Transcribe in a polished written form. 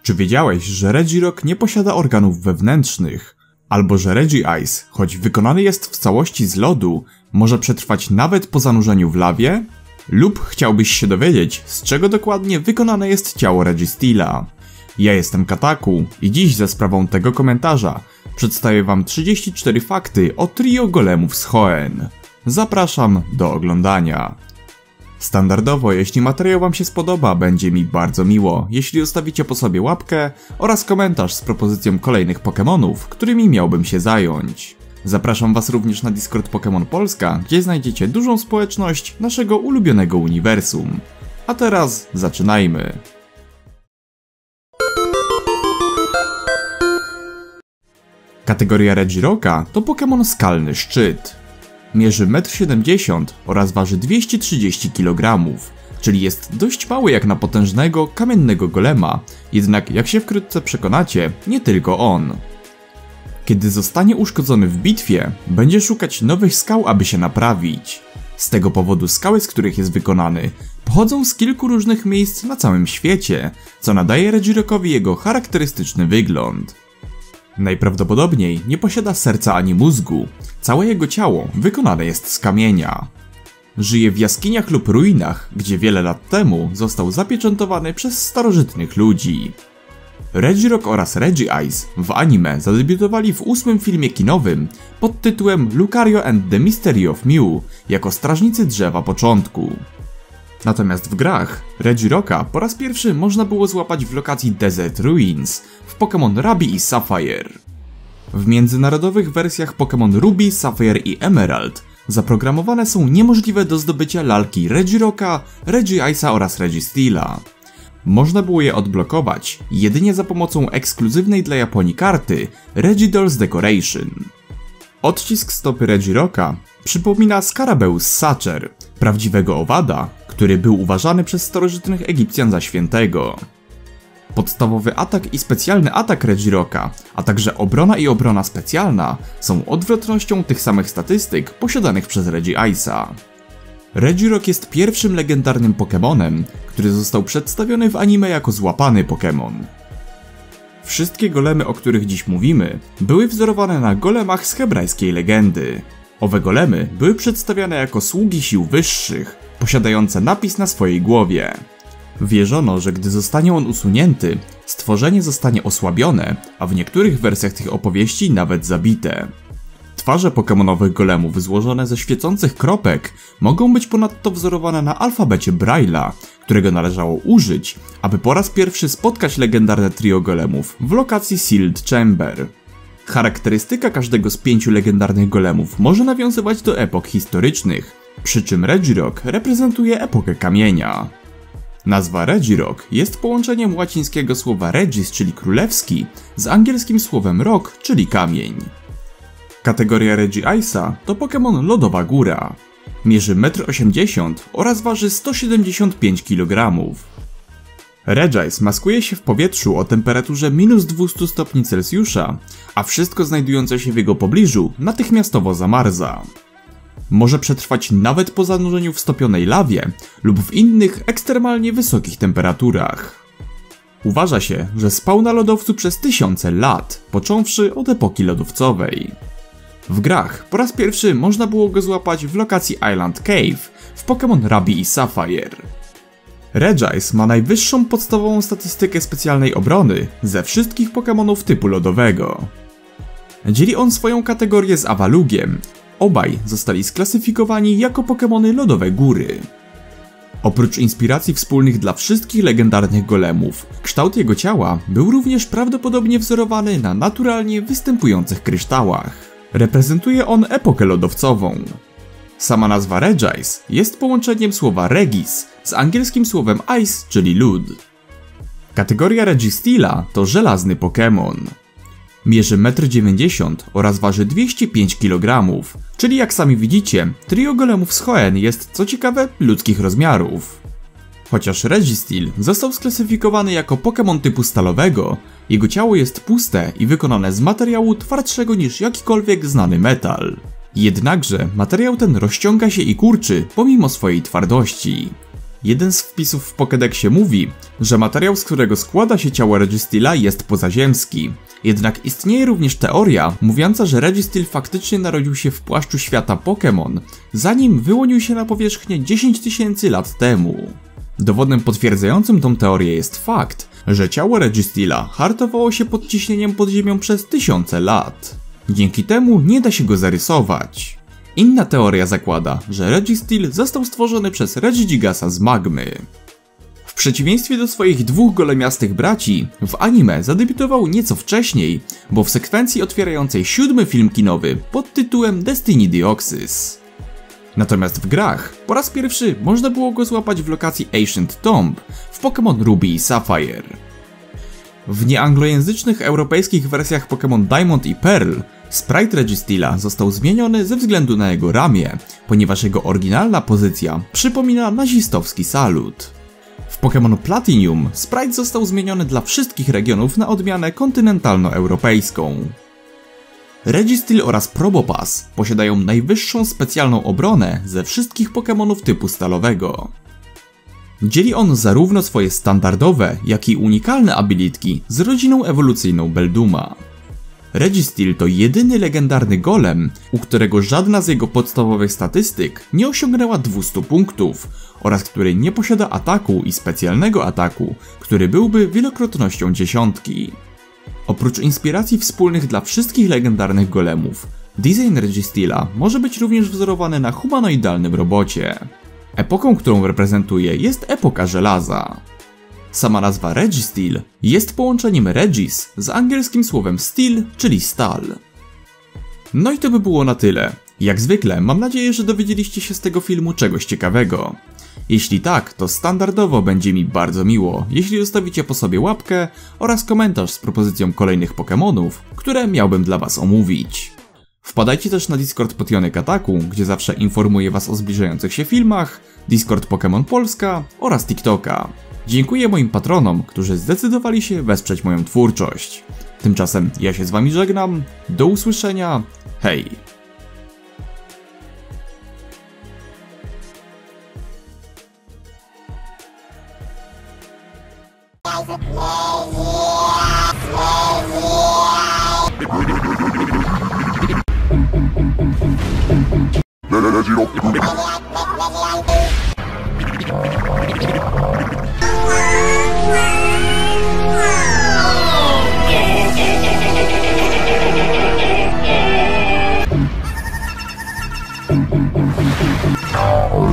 Czy wiedziałeś, że Regirock nie posiada organów wewnętrznych? Albo że Regice, choć wykonany jest w całości z lodu, może przetrwać nawet po zanurzeniu w lawie? Lub chciałbyś się dowiedzieć, z czego dokładnie wykonane jest ciało Registeela? Ja jestem Kataku i dziś za sprawą tego komentarza przedstawię wam 34 fakty o trio golemów z Hoenn. Zapraszam do oglądania. Standardowo, jeśli materiał wam się spodoba, będzie mi bardzo miło, jeśli zostawicie po sobie łapkę oraz komentarz z propozycją kolejnych Pokemonów, którymi miałbym się zająć. Zapraszam was również na Discord Pokémon Polska, gdzie znajdziecie dużą społeczność naszego ulubionego uniwersum. A teraz zaczynajmy. Kategoria Regirocka to Pokémon Skalny Szczyt. Mierzy 1,70 m oraz waży 230 kg, czyli jest dość mały jak na potężnego, kamiennego golema, jednak jak się wkrótce przekonacie, nie tylko on. Kiedy zostanie uszkodzony w bitwie, będzie szukać nowych skał, aby się naprawić. Z tego powodu skały, z których jest wykonany, pochodzą z kilku różnych miejsc na całym świecie, co nadaje Regirockowi jego charakterystyczny wygląd. Najprawdopodobniej nie posiada serca ani mózgu, całe jego ciało wykonane jest z kamienia. Żyje w jaskiniach lub ruinach, gdzie wiele lat temu został zapieczętowany przez starożytnych ludzi. Regirock oraz Regice w anime zadebiutowali w 8. filmie kinowym pod tytułem Lucario and the Mystery of Mew jako strażnicy drzewa początku. Natomiast w grach Regirocka po raz pierwszy można było złapać w lokacji Desert Ruins w Pokémon Ruby i Sapphire. W międzynarodowych wersjach Pokémon Ruby, Sapphire i Emerald zaprogramowane są niemożliwe do zdobycia lalki Regirocka, Regice'a oraz Registeela. Można było je odblokować jedynie za pomocą ekskluzywnej dla Japonii karty Regidolls Decoration. Odcisk stopy Regirocka przypomina Scarabeus Sacher, prawdziwego owada, który był uważany przez starożytnych Egipcjan za świętego. Podstawowy atak i specjalny atak Regirocka, a także obrona i obrona specjalna są odwrotnością tych samych statystyk posiadanych przez Regice'a. Regirock jest pierwszym legendarnym Pokemonem, który został przedstawiony w anime jako złapany Pokémon. Wszystkie golemy, o których dziś mówimy, były wzorowane na golemach z hebrajskiej legendy. Owe golemy były przedstawiane jako sługi sił wyższych, posiadające napis na swojej głowie. Wierzono, że gdy zostanie on usunięty, stworzenie zostanie osłabione, a w niektórych wersjach tych opowieści nawet zabite. Twarze pokemonowych golemów złożone ze świecących kropek mogą być ponadto wzorowane na alfabecie Braille'a, którego należało użyć, aby po raz pierwszy spotkać legendarne trio golemów w lokacji Sealed Chamber. Charakterystyka każdego z 5 legendarnych golemów może nawiązywać do epok historycznych, przy czym Regirock reprezentuje epokę kamienia. Nazwa Regirock jest połączeniem łacińskiego słowa regis, czyli królewski, z angielskim słowem rock, czyli kamień. Kategoria Regice'a to Pokémon Lodowa Góra. Mierzy 1,80 m oraz waży 175 kg. Regice maskuje się w powietrzu o temperaturze -200 stopni Celsjusza, a wszystko znajdujące się w jego pobliżu natychmiastowo zamarza. Może przetrwać nawet po zanurzeniu w stopionej lawie lub w innych ekstremalnie wysokich temperaturach. Uważa się, że spał na lodowcu przez tysiące lat, począwszy od epoki lodowcowej. W grach po raz pierwszy można było go złapać w lokacji Island Cave w Pokémon Ruby i Sapphire. Regice ma najwyższą podstawową statystykę specjalnej obrony ze wszystkich Pokémonów typu lodowego. Dzieli on swoją kategorię z Avalugiem. Obaj zostali sklasyfikowani jako Pokémony Lodowe Góry. Oprócz inspiracji wspólnych dla wszystkich legendarnych golemów, kształt jego ciała był również prawdopodobnie wzorowany na naturalnie występujących kryształach. Reprezentuje on epokę lodowcową. Sama nazwa Regice jest połączeniem słowa regis z angielskim słowem ice, czyli lód. Kategoria Registeela to żelazny Pokémon. Mierzy 1,90 m oraz waży 205 kg, czyli jak sami widzicie, trio golemów z Hoenn jest, co ciekawe, ludzkich rozmiarów. Chociaż Registeel został sklasyfikowany jako Pokémon typu stalowego, jego ciało jest puste i wykonane z materiału twardszego niż jakikolwiek znany metal. Jednakże materiał ten rozciąga się i kurczy pomimo swojej twardości. Jeden z wpisów w Pokédexie mówi, że materiał, z którego składa się ciało Registeela, jest pozaziemski. Jednak istnieje również teoria mówiąca, że Registeel faktycznie narodził się w płaszczu świata Pokémon, zanim wyłonił się na powierzchnię 10 000 lat temu. Dowodem potwierdzającym tą teorię jest fakt, że ciało Registeela hartowało się pod ciśnieniem pod ziemią przez tysiące lat. Dzięki temu nie da się go zarysować. Inna teoria zakłada, że Registeel został stworzony przez Regigigasa z magmy. W przeciwieństwie do swoich dwóch golemiastych braci, w anime zadebiutował nieco wcześniej, bo w sekwencji otwierającej 7. film kinowy pod tytułem Destiny Deoxys. Natomiast w grach po raz pierwszy można było go złapać w lokacji Ancient Tomb w Pokémon Ruby i Sapphire. W nieanglojęzycznych europejskich wersjach Pokémon Diamond i Pearl sprite Registeela został zmieniony ze względu na jego ramię, ponieważ jego oryginalna pozycja przypomina nazistowski salut. W Pokémon Platinum sprite został zmieniony dla wszystkich regionów na odmianę kontynentalnoeuropejską. Registeel oraz Probopass posiadają najwyższą specjalną obronę ze wszystkich Pokémonów typu stalowego. Dzieli on zarówno swoje standardowe, jak i unikalne abilitki z rodziną ewolucyjną Belduma. Registeel to jedyny legendarny golem, u którego żadna z jego podstawowych statystyk nie osiągnęła 200 punktów oraz który nie posiada ataku i specjalnego ataku, który byłby wielokrotnością dziesiątki. Oprócz inspiracji wspólnych dla wszystkich legendarnych golemów, design Registeela może być również wzorowany na humanoidalnym robocie. Epoką, którą reprezentuje, jest epoka żelaza. Sama nazwa Registeel jest połączeniem Regis z angielskim słowem steel, czyli stal. No i to by było na tyle. Jak zwykle mam nadzieję, że dowiedzieliście się z tego filmu czegoś ciekawego. Jeśli tak, to standardowo będzie mi bardzo miło, jeśli zostawicie po sobie łapkę oraz komentarz z propozycją kolejnych Pokémonów, które miałbym dla was omówić. Wpadajcie też na Discord Potionek Ataku, gdzie zawsze informuję was o zbliżających się filmach, Discord Pokémon Polska oraz TikToka. Dziękuję moim patronom, którzy zdecydowali się wesprzeć moją twórczość. Tymczasem ja się z wami żegnam, do usłyszenia, hej! Let